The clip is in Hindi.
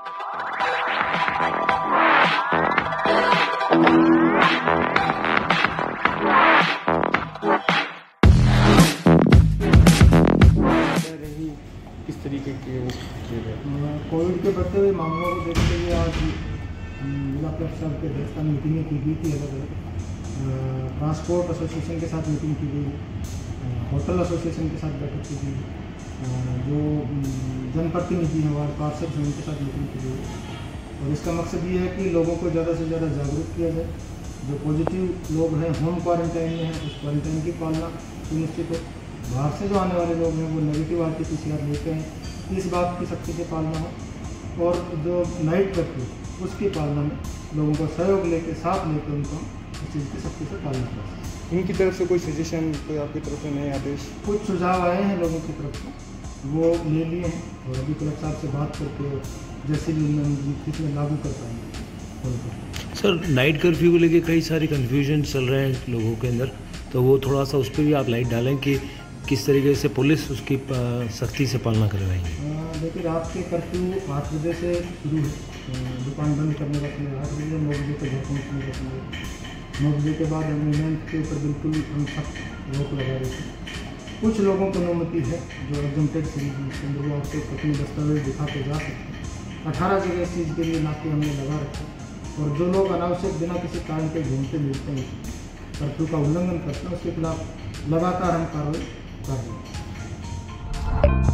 किस तरीके के वो किए गए? कोविड के बढ़ते हुए मामलों को देखते हुए आज जिला कलेक्टर के अध्यक्षता में मीटिंगें की गई थी। अलग अलग ट्रांसपोर्ट एसोसिएशन के साथ मीटिंग की गई, होटल एसोसिएशन के साथ बैठक की गई, जो जनप्रतिनिधि हैं वार्ड पार्षद हैं उनके साथ मीटिंग की गई। और इसका मकसद ये है कि लोगों को ज़्यादा से ज़्यादा जागरूक किया जाए। जो पॉजिटिव लोग हैं होम क्वारंटाइन में हैं उस क्वारंटाइन की पालना सुनिश्चित हो। बाहर से जो आने वाले लोग हैं वो नेगेटिव RT-PCR लेते हैं, इस बात की सख्ती से पालना हो। और जो नाइट कर्फ्यू उसकी पालना में लोगों को सहयोग लेकर साथ लेकर उनको इस चीज़ की सख्ती से पालना चाहिए। इनकी तरफ से कोई सजेशन, कोई आपकी तरफ से नए आदेश? कुछ सुझाव आए हैं लोगों की तरफ से, वो ले लिए हैं और अभी कलेक्टर साहब से बात करके जैसे भी उन्होंने लागू कर पाएंगे। सर, नाइट कर्फ्यू को लेके कई सारे कन्फ्यूजन चल रहे हैं लोगों के अंदर, तो वो थोड़ा सा उस पर भी आप लाइट डालें कि किस तरीके से पुलिस उसकी सख्ती से पालना करवाएंगी। देखिए, रात के कर्फ्यू 8 बजे से शुरू है, दुकान बंद करने का समय 8 बजे, 9 बजे तक घर पहुँचने का समय 9 बजे के बाद एग्रीमेंट के ऊपर बिल्कुल हम सख्त रोक लगा रहे थे। कुछ लोगों को अनुमति है जो एग्जम्प्टेड सीरीज वो आपको अपने दस्तावेज दिखा के जा सकते हैं। 18 जगह इस चीज़ के लिए नाके हमने लगा रखा, और जो लोग अनावश्यक बिना किसी कारण के घूमते मिलते हैं, कर्फ्यू का उल्लंघन करते हैं, उसके खिलाफ लगातार हम कार्रवाई कर रहे हैं।